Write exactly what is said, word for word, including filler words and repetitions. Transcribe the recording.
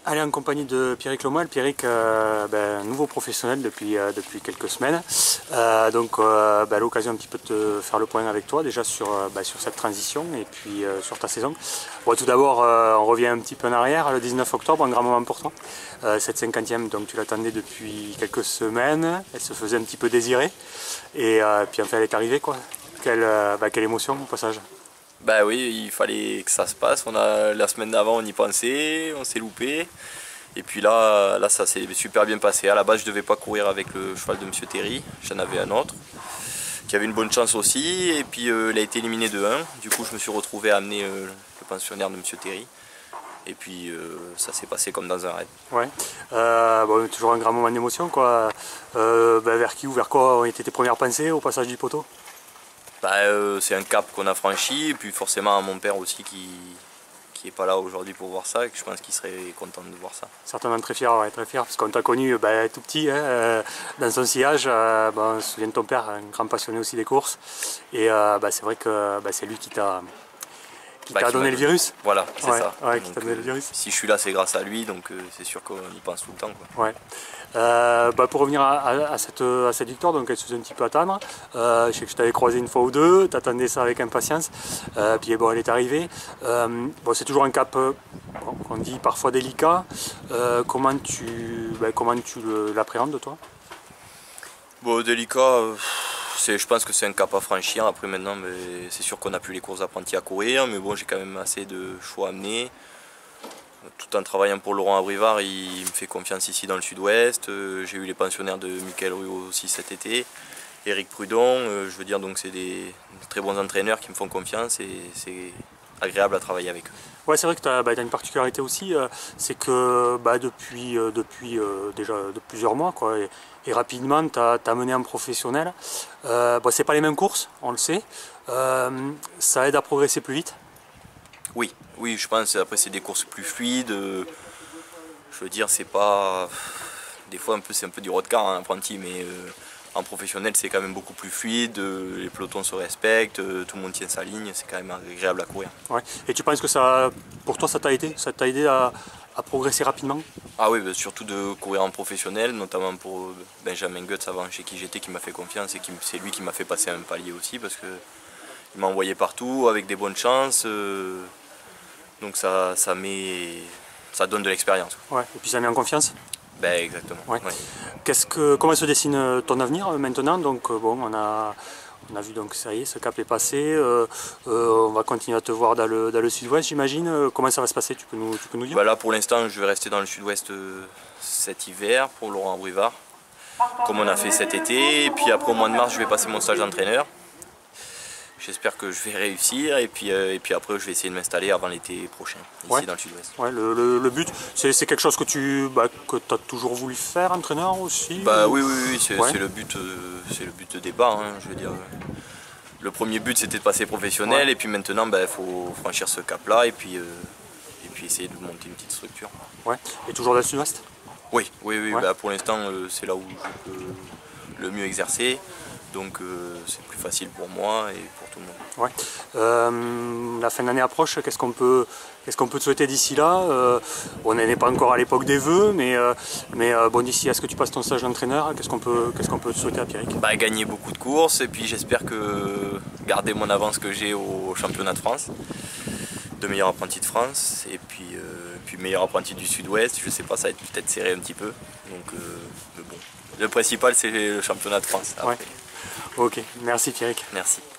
Allez, en compagnie de Pierrick Lomoelle. Pierrick, euh, ben, nouveau professionnel depuis, euh, depuis quelques semaines. Euh, donc, euh, ben, l'occasion un petit peu de faire le point avec toi, déjà sur, euh, ben, sur cette transition et puis euh, sur ta saison. Bon, tout d'abord, euh, on revient un petit peu en arrière, le dix-neuf octobre, un grand moment pour toi. Euh, cette cinquantième, donc tu l'attendais depuis quelques semaines, elle se faisait un petit peu désirer. Et euh, puis enfin, elle est arrivée, quoi. Quelle, euh, ben, quelle émotion au passage. Bah oui, il fallait que ça se passe. On a, la semaine d'avant, on y pensait, on s'est loupé. Et puis là, là ça s'est super bien passé. À la base, je ne devais pas courir avec le cheval de Monsieur Terry. J'en avais un autre qui avait une bonne chance aussi. Et puis euh, il a été éliminé de un. Du coup, je me suis retrouvé à amener euh, le pensionnaire de Monsieur Terry. Et puis euh, ça s'est passé comme dans un rêve. Ouais. Euh, bon, toujours un grand moment d'émotion, quoi. Euh, bah, vers qui ou vers quoi ont été tes premières pensées au passage du poteau? Bah, euh, c'est un cap qu'on a franchi, et puis forcément mon père aussi qui qui est pas là aujourd'hui pour voir ça, et que je pense qu'il serait content de voir ça. Certainement très fier, ouais, très fier, parce qu'on t'a connu bah, tout petit, hein, euh, dans son sillage. Euh, bah, on se souvient de ton père, un grand passionné aussi des courses, et euh, bah, c'est vrai que bah, c'est lui qui t'a qui bah, t'a qui donné le virus. Voilà, c'est ouais, ça. Ouais, donc, qui t'a donné euh, le virus. Si je suis là, c'est grâce à lui, donc euh, c'est sûr qu'on y pense tout le temps, quoi. Ouais. Euh, bah pour revenir à, à, à, cette, à cette victoire, donc elle se faisait un petit peu attendre. Euh, je sais que je t'avais croisé une fois ou deux, tu attendais ça avec impatience, euh, puis bon, elle est arrivée. Euh, bon, c'est toujours un cap, euh, bon, on dit parfois délicat. Euh, comment tu, bah, comment tu l'appréhendes, toi? Bon, délicat, euh, je pense que c'est un cap à franchir. Après maintenant, c'est sûr qu'on n'a plus les courses apprentis à courir, mais bon, j'ai quand même assez de choix à mener. Tout en travaillant pour Laurent Abrivard, il me fait confiance ici dans le sud-ouest. J'ai eu les pensionnaires de Michael Ruot aussi cet été. Éric Prudon, je veux dire, donc c'est des très bons entraîneurs qui me font confiance et c'est agréable à travailler avec eux. Ouais, c'est vrai que tu as, bah, une particularité aussi, euh, c'est que bah, depuis, euh, depuis euh, déjà de plusieurs mois, quoi, et, et rapidement tu as, as mené un professionnel. Euh, bah, c'est pas les mêmes courses, on le sait. Euh, ça aide à progresser plus vite. Oui, oui, je pense. Après, c'est des courses plus fluides. Je veux dire, c'est pas. Des fois, un peu, c'est un peu du road car, hein, apprenti, mais euh, en professionnel, c'est quand même beaucoup plus fluide. Euh, les pelotons se respectent, euh, tout le monde tient sa ligne. C'est quand même agréable à courir. Ouais. Et tu penses que ça, pour toi, ça t'a aidé, ça t'a aidé à, à progresser rapidement? Ah oui, bah, surtout de courir en professionnel, notamment pour Benjamin Goetz avant chez qui j'étais, qui m'a fait confiance et c'est lui qui m'a fait passer un palier aussi parce que il m'a envoyé partout avec des bonnes chances. Euh, donc ça, ça met, ça donne de l'expérience. Ouais. Et puis ça met en confiance. Ben exactement. Ouais. Ouais. Qu'est-ce que, comment se dessine ton avenir maintenant? Donc bon, on a, on a vu donc ça y est, ce cap est passé. Euh, euh, on va continuer à te voir dans le, dans le sud-ouest, j'imagine. Comment ça va se passer? Tu peux nous, tu peux nous dire? Ben là, pour l'instant, je vais rester dans le sud-ouest euh, cet hiver pour Laurent Abrivard, comme on a fait cet été. Et puis après, au mois de mars, je vais passer mon stage d'entraîneur. J'espère que je vais réussir et puis, euh, et puis après je vais essayer de m'installer avant l'été prochain, ici ouais. dans le sud-ouest. Ouais, le, le, le but, c'est quelque chose que tu bah, que as toujours voulu faire, entraîneur aussi? Bah ou... oui, oui, oui, c'est ouais. le but, euh, c'est le but de départ, hein, je veux dire. Le premier but c'était de passer professionnel ouais. Et puis maintenant il bah, faut franchir ce cap-là et puis, euh, et puis essayer de monter une petite structure. Ouais. Et toujours dans le sud-ouest? Oui, oui, oui. Ouais. Bah, pour l'instant euh, c'est là où je peux le mieux exercer. Donc euh, c'est plus facile pour moi et pour tout le monde. Ouais. Euh, la fin d'année approche, qu'est-ce qu'on peut, qu'est-ce qu'on peut te souhaiter d'ici là? euh, On n'est pas encore à l'époque des vœux, mais, euh, mais euh, bon, d'ici à ce que tu passes ton stage d'entraîneur, qu'est-ce qu'on peut, qu'est-ce qu'on peut te souhaiter à Pierrick? Bah, gagner beaucoup de courses et puis j'espère que garder mon avance que j'ai au championnat de France, de meilleur apprenti de France et puis, euh, puis meilleur apprenti du sud-ouest. Je sais pas, ça va être peut-être serré un petit peu. Donc, euh, mais bon. Le principal c'est le championnat de France. Après. Ouais. Ok, merci Pierrick. Merci.